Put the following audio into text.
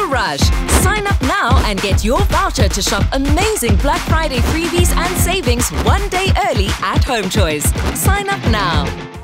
to rush. Sign up now and get your voucher to shop amazing Black Friday freebies and savings one day early at Home Choice. Sign up now.